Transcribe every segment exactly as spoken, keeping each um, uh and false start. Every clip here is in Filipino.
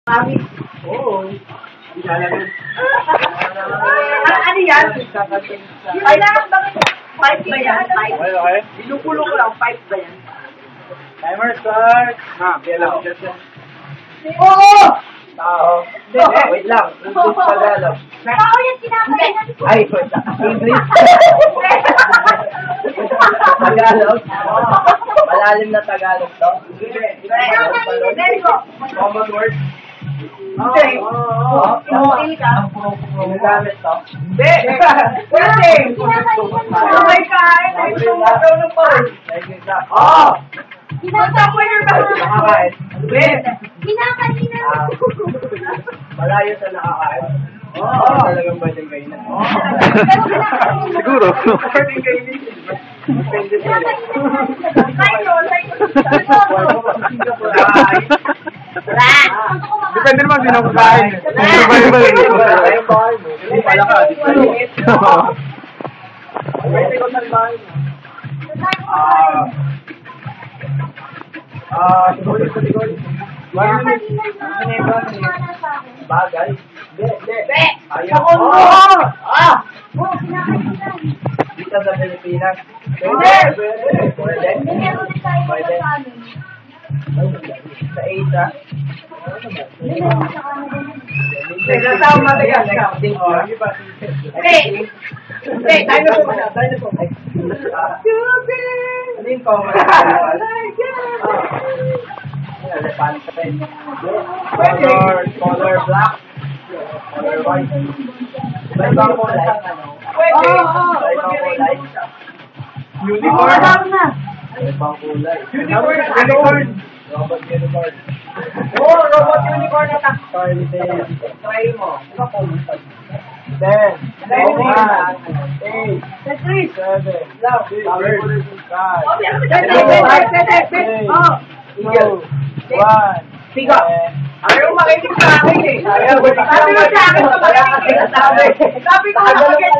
Mami. Oo. Ilalagay. Ano yan? Kailangan ba? Five ba yan? Five? Okay, okay. Inukulong ko lang. Five ba yan? Timer start. Ha, bilang. Oo! Tao. Wait lang. English Tagalog. Tao yung kinakain natin. Ay, wait lang. English. Tagalog. Malalim na Tagalog to. Very go. Common word. Hindi. Okay ka. Ginagamit to. Hindi. Pwede. Oh my God. Ay, sumasaw ng pawis. Oh! Kinakain mo yung Nakakain. Hindi. Kinakain na. Ah, Malayo sa nakakain. Oo. Oh, talagang pwedeng kainin. Siguro. Pwedeng kainin. Depende sa'yo. Kain yun. Depende naman sino kumain. Survival. Ayun ba kayo mo? Hindi pala ka. Pwede ko sa bahay mo. Ah... Ah, siguro sa siguro. Bagay. Hindi, hindi. Ayaw. Oh! Ah! Dito sa Pilipinas. Pwede. Pwede. Pwede. Sa Asia. Nagkasama matigas ka. Hindi. Hindi. Tayo na po muna. Tayo na po. Ano yung common? Elephant. Color, color black. Color white. Iba-ibang kulay. Pwede. Iba-ibang kulay. Unicorn. Iba-ibang kulay. Unicorn. Unicorn. Robot unicorn. Oh, robot unicorn na ta. Sorry, ten. Try mo. Ano po? Ten. Ten. Nine. Eight. Tetris. Seven. Love. Six. Five. Tetris. Oh. Two. One. Siga. Ayaw makinig sa akin eh. Ayaw. Sabi mo sa akin, makinig ka sa akin. Sabi ko na makinig.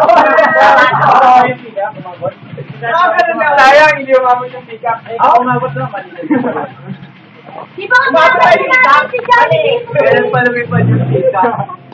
Sayang, hindi umabot yung pick up. Ako umabot lang, mali. Di ba ang mga si Johnny? Kailan pa lumipad yung pick up?